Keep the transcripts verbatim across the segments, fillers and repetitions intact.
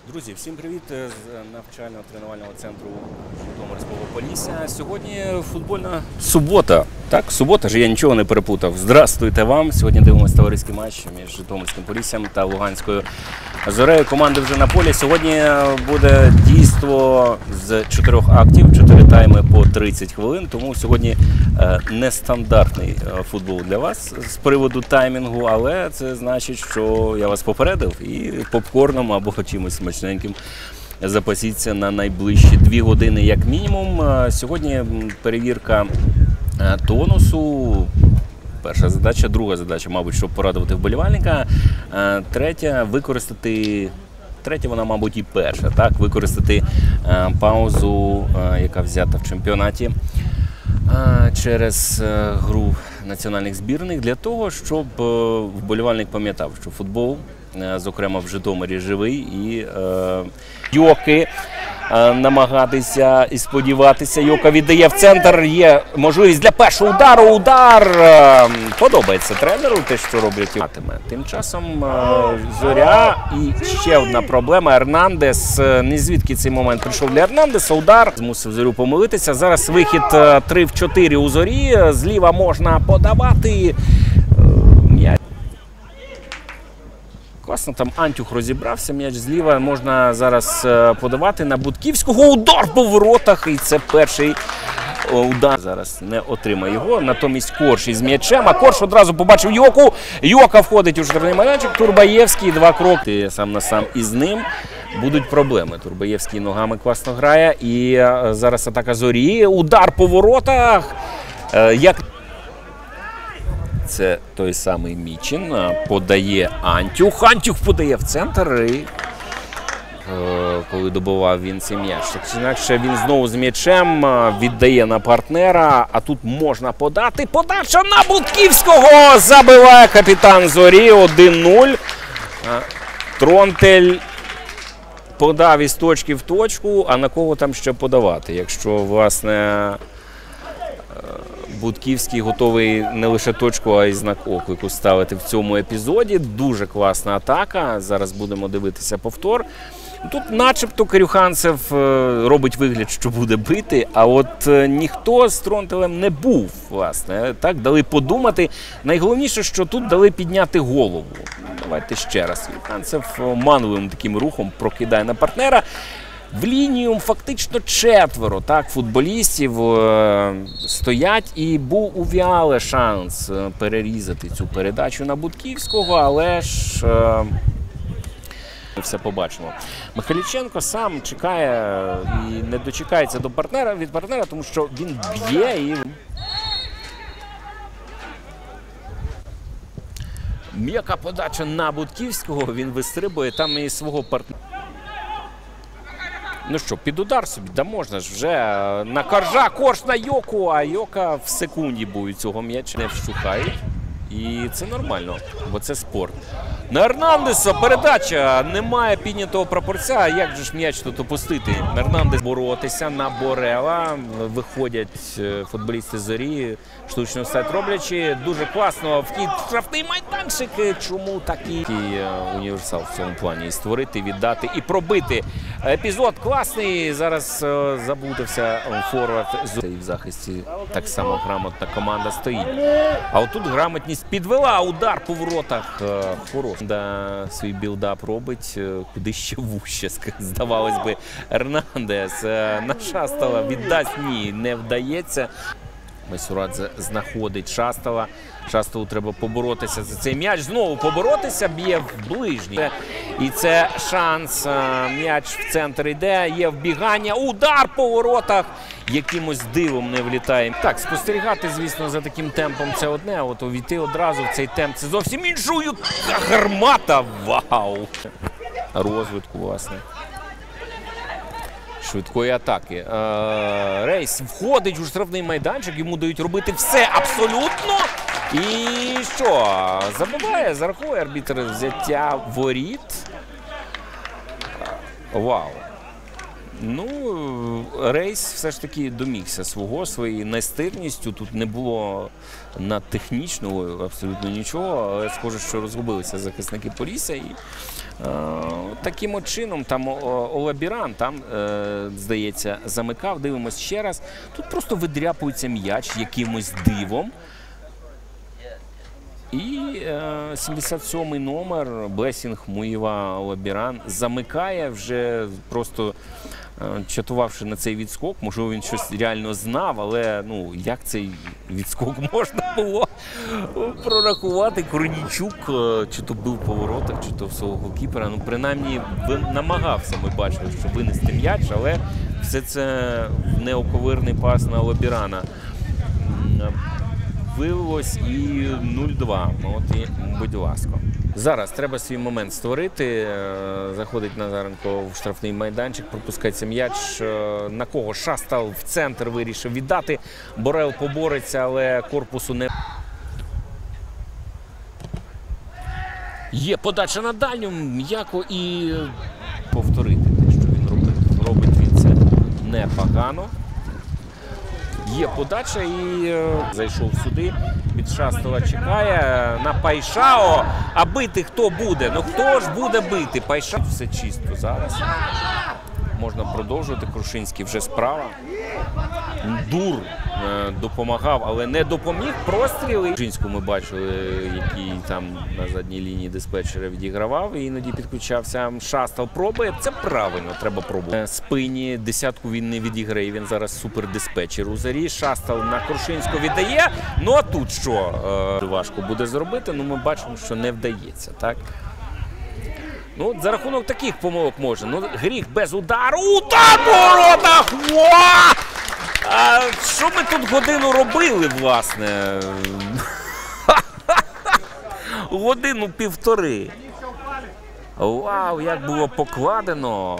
Друзі, всім привіт з навчально-тренувального центру Житомирського Полісся. Сьогодні футбольна субота. Так, субота ж, я нічого не перепутав. Здравствуйте вам. Сьогодні дивимося товариський матч між Житомирським Поліссям та Луганською Зорею. Команди вже на полі. Сьогодні буде дійство з чотирьох актів, чотири тайми по тридцять хвилин. Тому сьогодні е, нестандартний футбол для вас з приводу таймінгу, але це значить, що я вас попередив і попкорном або чимось смачненьким запасіться на найближчі дві години як мінімум. Сьогодні перевірка тонусу. Перша задача, друга задача, мабуть, щоб порадувати вболівальника. Третя – використати, третя вона, мабуть, і перша, так, використати паузу, яка взята в чемпіонаті через гру національних збірних, для того, щоб вболівальник пам'ятав, що футбол, зокрема в Житомирі, живий, і е, Йоки е, намагатися і сподіватися. Йока віддає в центр, є можливість для першого удару, удар. Е, подобається тренеру те, що роблять. Тим часом е, Зоря і ще одна проблема. Ернандес, не звідки цей момент прийшов для Ернандеса, удар. Змусив Зорю помилитися. Зараз вихід три в чотири у Зорі, зліва можна подавати. Е, Класно, там Антюх розібрався, м'яч зліва можна зараз подавати на Будківського. Удар по воротах, і це перший удар. Зараз не отримає його, натомість Корж із м'ячем, а Корж одразу побачив Йоку. Йока входить у штрафний майданчик, Турбаєвський, два кроки сам на сам із ним. Будуть проблеми. Турбаєвський ногами класно грає, і зараз атака Зорі, удар по воротах. Як... Це той самий Мічин, подає Антюх, Антюх подає в центр, і е, коли добивав він цей м'яч. Так чи інакше він знову з м'ячем віддає на партнера, а тут можна подати. Подача на Будківського, забиває капітан Зорі, один нуль. Тронтель подав із точки в точку, а на кого там ще подавати, якщо, власне, Будківський готовий не лише точку, а й знак оклику ставити в цьому епізоді. Дуже класна атака. Зараз будемо дивитися повтор. Тут начебто Карюханцев робить вигляд, що буде бити, а от ніхто з Тронтелем не був, власне. Так, дали подумати. Найголовніше, що тут дали підняти голову. Давайте ще раз. Карюханцев мановим таким рухом прокидає на партнера. В лінію фактично четверо так, футболістів е, стоять, і був у Віале шанс перерізати цю передачу на Будківського, але ж е, ми все побачимо. Михайліченко сам чекає і не дочекається до партнера, від партнера, тому що він б'є і... М'яка подача на Будківського, він вистрибує там і свого партнера. Ну що, під удар собі, да можна ж вже на Коржа, Корж на Йоку, а Йока в секунді бою цього м'яча не вщухають. І це нормально, бо це спорт. На Ернандеса передача, немає піднятого прапорця, як же ж м'яч тут опустити? Ернандес боротися на Борела, виходять футболісти Зорі, штучний офсайд роблячи, дуже класно вхід в штрафний майданчик, чому такий універсал в цьому плані, створити, віддати і пробити. Епізод класний, зараз заблудився форвард, і в захисті так само грамотна команда стоїть. А отут грамотність підвела, удар по воротах, хороший. Да, свій білдап робить, куди ще вуще, здавалось би, Ернандес. На Шастала віддасть, ні, не вдається. Масюрадзе знаходить Шастала. Шасталу треба поборотися за цей м'яч. Знову поборотися, б'є в ближній. І це шанс. М'яч в центр йде, є вбігання. Удар по воротах. Якимось дивом не влітає. Так, спостерігати, звісно, за таким темпом це одне, а от увійти одразу в цей темп це зовсім іншою. Гармата! Вау! Розвитку, власне. Швидкої атаки. Е, Рейс входить у штрафний майданчик, йому дають робити все абсолютно. І що? Забиває, зараховує арбітр взяття воріт. Вау. Ну, Рейс все ж таки домігся свого, своєю найстирністю. Тут не було на технічного абсолютно нічого, але схоже, що розгубилися захисники Полісся. І е, таким от чином там Олабіран, там, е, здається, замикав. Дивимось ще раз. Тут просто видряпується м'яч якимось дивом. І е, сімдесят сьомий номер Блесінг Муїва Олабіран замикає вже просто чатувавши на цей відскок. Можливо, він щось реально знав, але ну, як цей відскок можна було прорахувати? Корнійчук чи то бив в поворотах, чи то в свого голкіпера. Ну, принаймні, намагався, ми бачили, що винести м'яч, але все це в неоковирний пас на Олабірана вилилось і нуль-два. От і, будь ласка. Зараз треба свій момент створити. Заходить Назаренко в штрафний майданчик, пропускається м'яч. На кого? Шастал в центр вирішив віддати. Борел побореться, але корпусу не... Є подача на дальню, м'яко і повторити те, що він робить. Робить він це непогано. Є подача і е, зайшов сюди, від Шастала чекає на Пайшао, а бити хто буде? Ну хто ж буде бити? Пайшао. Все чисто зараз. Можна продовжувати, Крушинський вже справа. Дур е, допомагав, але не допоміг. Простріли. Крушинську ми бачили, який там на задній лінії диспетчера відігравав. І іноді підключався. Шастал пробує. Це правильно, треба пробувати. Спині десятку він не відіграє. Він зараз супердиспетчер у Зарі. Шастал на Крушинську віддає. Ну а тут що? Е, важко буде зробити, ну ми бачимо, що не вдається, так? Ну, за рахунок таких помилок може. Ну, гріх без удару. Удар по воротах! Уа! А що ми тут годину робили, власне? Годину півтори. Вау, як було покладено.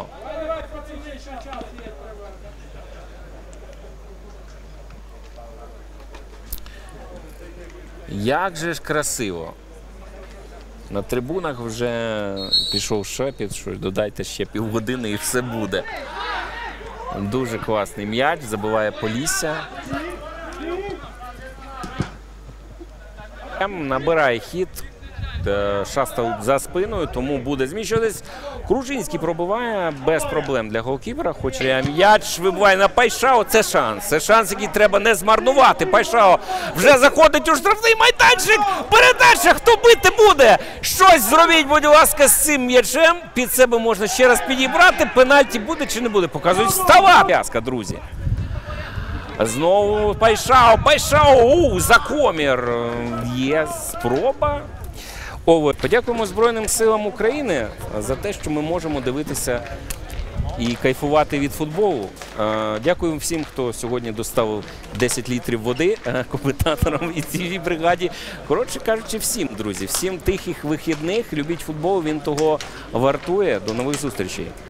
Як же ж красиво. На трибунах вже пішов шепіт, що додайте ще півгодини і все буде. Дуже класний м'яч, забиває Полісся. Набирає хід. Шастал за спиною, тому буде зміщуватись. Крушинський пробиває без проблем для голкіпера. Хоче м'яч вибиває на Пайшао. Це шанс. Це шанс, який треба не змарнувати. Пайшао вже заходить у штрафний майданчик. Передача. Хто бити буде? Щось зробіть, будь ласка, з цим м'ячем. Під себе можна ще раз підібрати. Пенальті буде чи не буде? Показують става. П'яска, друзі. Знову Пайшао. Пайшао. У, за комір. Є спроба. Овер. Подякуємо Збройним силам України за те, що ми можемо дивитися і кайфувати від футболу. Дякуємо всім, хто сьогодні доставив десять літрів води коментаторам і цій бригаді. Коротше кажучи, всім, друзі, всім тихих вихідних. Любіть футбол, він того вартує. До нових зустрічей.